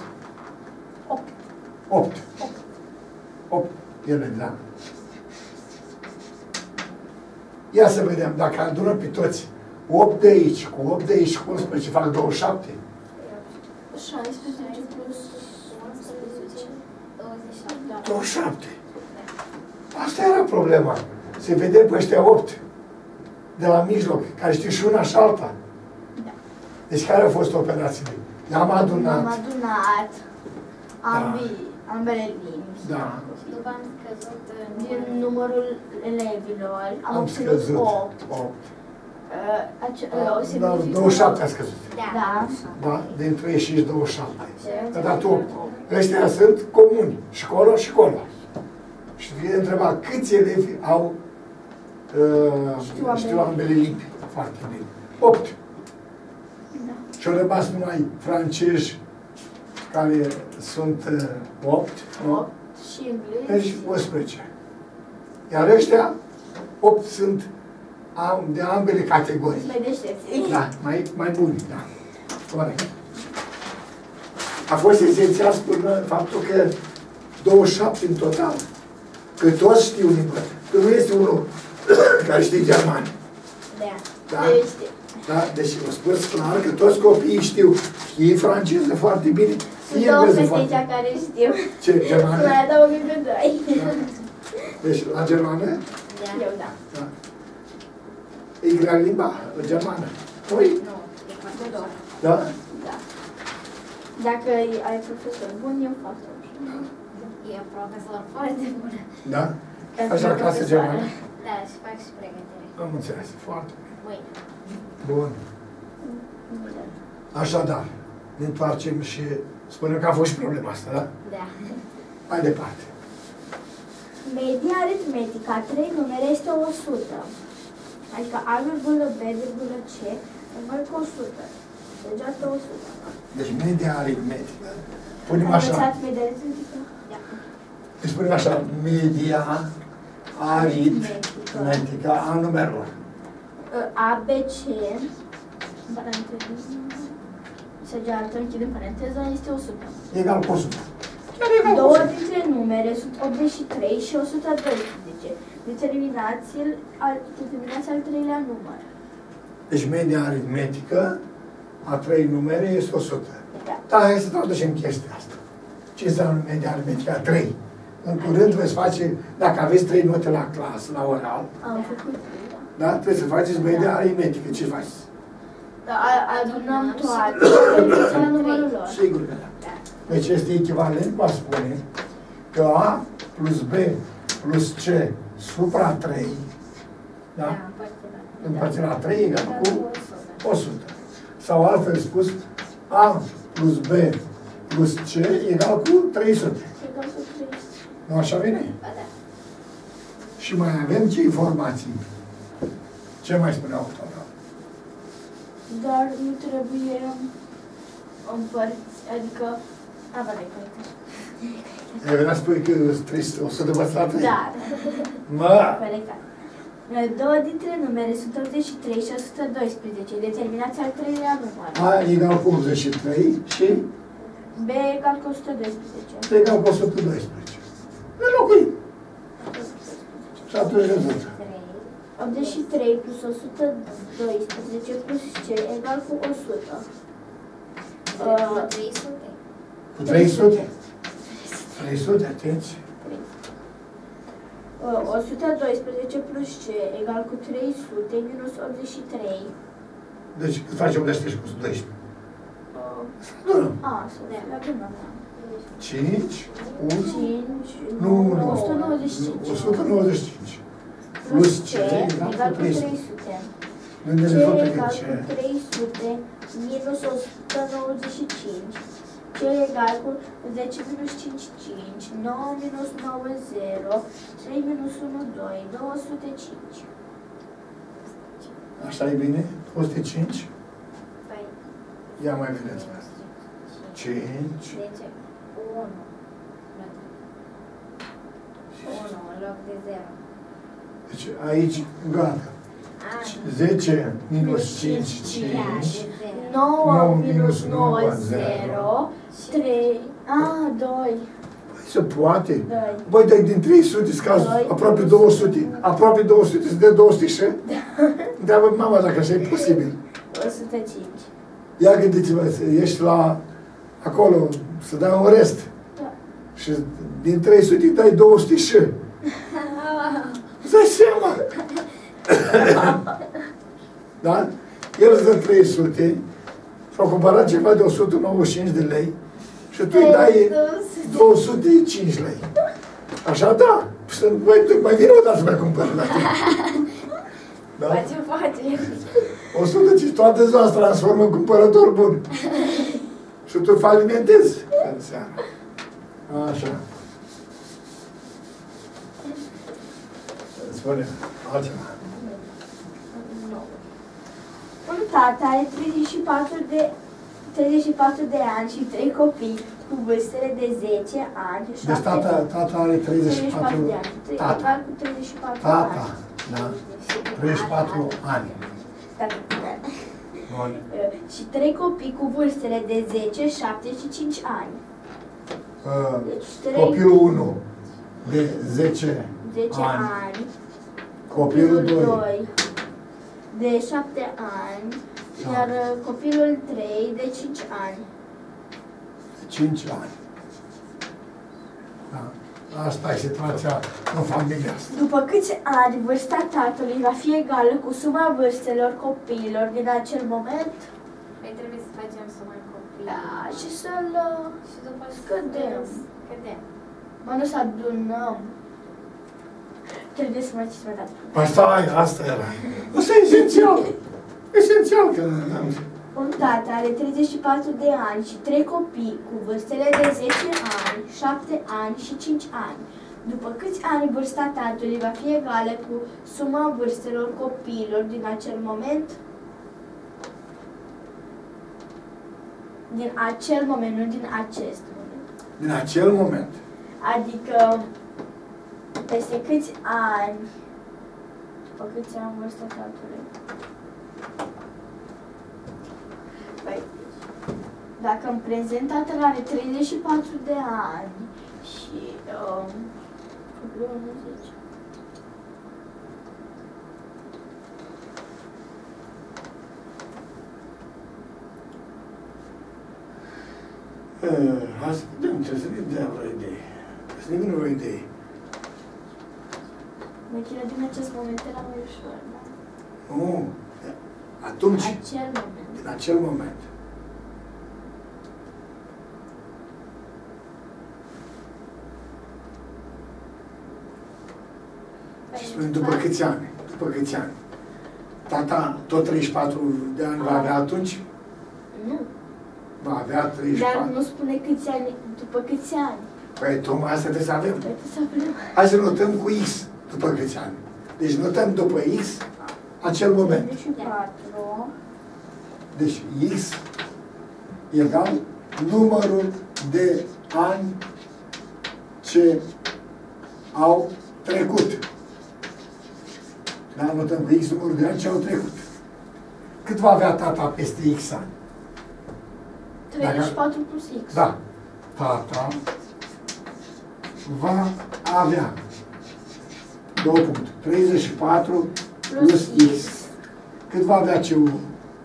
opt. opt. Ele, da. Ia să vedem, dacă adunăm pe toți opt de aici, cu opt de aici, cu unsprezece, fac douăzeci și șapte. șaisprezece plus unsprezece, douăzeci și șapte. douăzeci și șapte. Asta era problema. Să vedem pe ăștia opt de la mijloc, care știu și una și alta. Da. Deci care au fost operațiile? I-am adunat. Am adunat ambii, ambele limbi. Da. După am scăzut Din numărul elevilor am, Am obținut scăzut. opt. opt. Uh, ace- uh, o Da, semnifică- douăzeci și șapte a scăzut. Da. Da. Da? Din treizeci și cinci, douăzeci și șapte. A dat opt. Ăștia sunt comuni. Și colo și colo. Și vine întreba câți elevi au uh, Știu ambele. știu ambele limbi. Foarte bine. opt. Da. Și-au rămas numai francezi care sunt uh, opt. opt și engleză. Deci unsprezece. Iar ăștia opt sunt am, de ambele categorii. Mai deștepți. Da, mai, mai buni, da. Corect. A fost esențial, spun faptul că douăzeci și șapte în total. Că toți știu limba. Că nu este unul care știe germană. Da. Da? Dește. Da? Deci o spun clar că toți copiii știu fie franceză foarte bine, Sunt fie două engleză fetițe foarte bine. care știu. Ce, germană? Mai adaug încă doi. Da. Deci la germană? Eu da. Da. E grea limba germană. Păi? Nu, e foarte Da. Da? Da. Dacă ai profesor bun, eu fac tot. E profesor foarte bun. Da? Ca Așa, fiu clasă profesoară. germană? Da, și fac și pregătire. Am înțeles. Foarte bine. Mâine. Bun. Așadar, ne întoarcem și spunem că a fost și problema asta, da? Da. Mai departe. Media aritmetică a trei numere este o sută. Adică A virgulă B virgulă C egal cu o sută. Deci asta o sută. Deci media aritmetică. Punem Am așa. învățat media aritmetică? Da. Deci punem așa. Media aritmetică a numerelor. A, B, C, paranteză, săgeată, închidem paranteza, este o sută. Egal cu o sută. Chiar egal cu o Două sută. dintre numere sunt optzeci și trei și o sută doisprezece. Determinați-l al, determinați al treilea număr. Deci media aritmetică a trei numere este o sută. Da. Da, hai să traducem chestia asta. Ce înseamnă media aritmetică a trei? În curând veți face, dacă aveți trei note la clasă, la oral, Am făcut. Da. da? Trebuie să faceți media aritmetică. Ce faci? Da, a- adunăm toate, la numărul lor. Sigur că da. Da. Deci este echivalent cu a spune că A plus B plus C supra trei, da? Da, împărțit. Împărțit la trei egal Da, cu cu o sută. o sută. Sau altfel spus, A plus B plus C egal cu trei sute. Egal cu trei. Nu așa vine? Ba da. Și mai avem ce informații? Ce mai spune autorul? Dar nu trebuie împărți, adică... A, ba, da, Ai venit să spui că o sută învățat la trei? Da, Mă! corectat. Două dintre numere sunt optzeci și trei și o sută doisprezece. Determinați al treilea număr. A egal cu optzeci și trei și B egal cu o sută doisprezece. C egal cu o sută doisprezece. Înlocuim. Și atunci rezultă. optzeci și trei plus o sută doisprezece plus C egal cu o sută. Cu trei sute. Cu trei sute? trei sute, atenție. o sută doisprezece plus C egal cu trei sute minus optzeci și trei. Deci cât face optzeci și trei cu o sută doisprezece? Uh, Să adunăm. a, să le adunăm. cinci, unu, cinci, nu, nu, o sută nouăzeci și cinci. o sută nouăzeci și cinci. Plus C egal egal cu cu trei trei sute. sute. Unde C rezultă că egal C? cu trei sute minus o sută nouăzeci și cinci. C fie egal cu zece minus cinci, cinci, nouă minus nouă, zero, trei minus unu, doi, două sute cinci. Așa e bine? o sută cinci? Păi, Ia mai vedeți. cinci. zece, unu. unu în loc de zero. Deci aici, gata. zece minus cinci, cinci. nouă minus nouă, zero, trei, a, doi. Păi se poate. doi. Băi, dai din trei sute scazi Doi. aproape două sute. Aproape două sute, să dea două sute și? Întreabă mama dacă așa e posibil. o sută cinci. Ia gândiți-vă, ești la acolo, să dai un rest. Da. Și din trei sute dai două sute și. Îți dai seama? Da? El îți dă trei sute și a cumpărat ceva de o sută nouăzeci și cinci de lei și tu îi dai două sute cinci lei. Așa, da. Mai, mai vine o dată să mai cumpări la tine. Da? Face, face. o sută cinci, toată ziua se transformă în cumpărător bun. Și tu falimentezi în seara. Așa. Spune, altceva. Un tată are treizeci și patru de, treizeci și patru de ani și trei copii cu vârstele de zece ani. Deci tata, tata are treizeci și patru de ani. tata. Egal cu treizeci și patru Tata, ani. da. treizeci și patru ani. Tata. Bun. Și trei copii cu vârstele de zece, șapte și cinci ani. Uh, Deci trei, Copilul unu de zece zece ani. ani. Copilul doi doi de șapte ani. Da. Iar uh, copilul trei de cinci ani. de cinci ani. Da. Asta e situația în familia asta. După câți ani vârsta tatălui va fi egală cu suma vârstelor copiilor din acel moment? Păi trebuie să facem suma în copii. Da, și să-l uh, Și după scădem. Scădem. Mă, nu să adunăm. Trebuie să mai citim o dată. Păi stai, asta era. Asta e esențial. Esențial că nu am zis. Un tată are treizeci și patru de ani și trei copii cu vârstele de zece ani, șapte ani și cinci ani. După câți ani vârsta tatălui va fi egală cu suma vârstelor copiilor din acel moment? Din acel moment, nu din acest moment. Din acel moment. Adică peste câți ani, după câți ani vârsta tatălui? Păi, dacă în prezent tatăl are treizeci și patru de ani și um, copilul nu zice. Uh, hai să vedem, trebuie să ne dea vreo idee. Să ne vină vreo idee. Măchina din acest moment era mai ușor, da? Nu. Atunci, Acel moment. din acel moment. Și spune, după câți ani? După câți ani? Tata, tot treizeci și patru de ani va avea atunci? Nu. Va avea treizeci și patru. Dar nu spune câți ani, după câți ani. Păi tocmai asta trebuie să avem. Păi să vedem. Hai să notăm cu X după câți ani. Deci notăm după X acel moment. treizeci și patru. Deci X egal numărul de ani ce au trecut. Da, notăm cu X numărul de ani ce au trecut. Cât va avea tata peste X ani? treizeci și patru plus X. Da. Tata va avea două puncte. treizeci și patru plus X. Cât va avea C unu?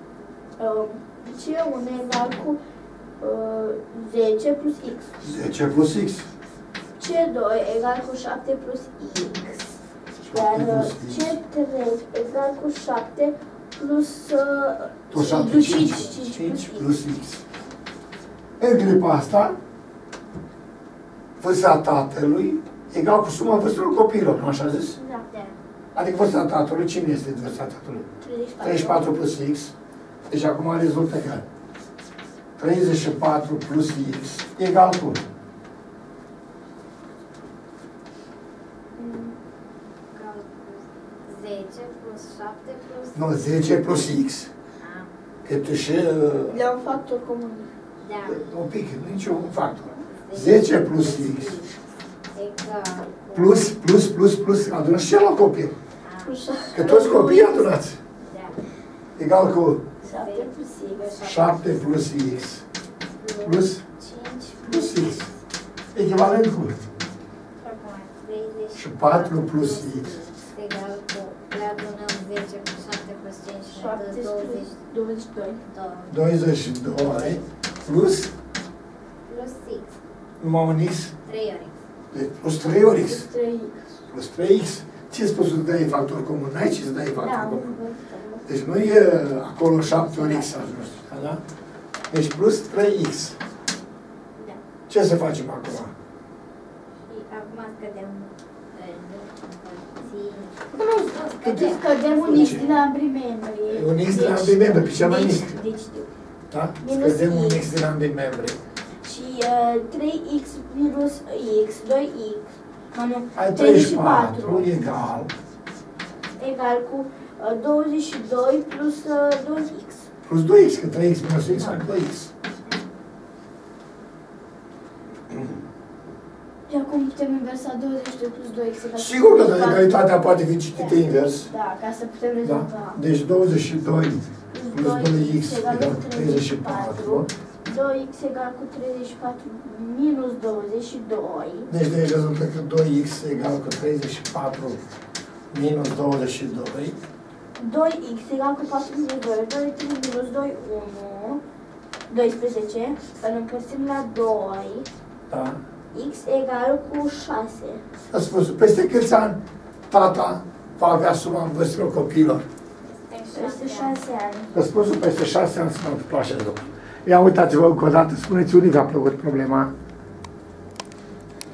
C unu egal cu uh, zece plus X. zece plus X. C doi egal cu șapte plus X. Iar șapte plus C X. trei egal cu șapte plus uh, Tot șapte, plus cinci, cinci, cinci plus plus X. În clipa asta, vârsta tatălui egal cu suma vârstelor copiilor, nu așa zis? Da. Adică vârsta tatălui, cine este vârsta tatălui? treizeci și patru. treizeci și patru plus X. Deci acum rezultă că treizeci și patru plus x egal cu? zece plus șapte plus... Nu, zece plus x. Ah, Că tu și... uh, Le un factor comun. da. Un pic, niciun factor. zece plus x. Egal cu... Plus, plus, plus, plus, adunați și la copil. Ah, Plus șapte. Că toți copiii adunați. da. Egal cu șapte plus x. șapte plus x. Plus cinci plus x. Echivalent cu acum treizeci și patru plus x. egal cu... Le adunăm zece plus șapte plus cinci și ne dă douăzeci douăzeci și doi. și doi. douăzeci și doi plus, Plus x. numai un x, trei ori x. deci plus trei ori x. Plus trei x. Plus trei x. Ce spus să dai factor comun? N-ai ce să dai factor Da, comun. Deci nu e acolo șapte ori x ajuns, da? Deci plus trei x. Da. Ce să facem acum? Și acum scădem Scădem, scădem un x din ambrii membri. Un x din ambii membri, pe cel mai deci, mic. deci știu. Da? Minus Scădem un x. x din ambii membri. Și uh, trei x minus x, doi x, mă, nu, Ai treizeci și patru treizeci și patru egal. egal cu uh, douăzeci și doi plus uh, doi x. Plus doi x, că trei x minus x fac doi x. Și acum putem inversa douăzeci și doi plus doi x egal cu Sigur că da, douăzeci și patru. egalitatea poate fi citită Da. invers. Da, ca să putem Da? rezolva. Deci douăzeci și doi Plus plus doi x egal egal cu cu treizeci și patru. doi x egal cu treizeci și patru minus douăzeci și doi. Deci de aici rezultă că doi x egal cu treizeci și patru minus douăzeci și doi. doi x egal cu patru minus doi, doi minus doi, unu, doisprezece, îl împărțim la doi, Da? x egal cu șase. Răspunsul. Peste câți ani tata va avea suma învățărilor copiilor? Peste șase ani. Răspunsul peste șase ani se va întâmpla așa lucru. Ia uitați-vă încă o dată, spuneți unii v-a plăcut problema.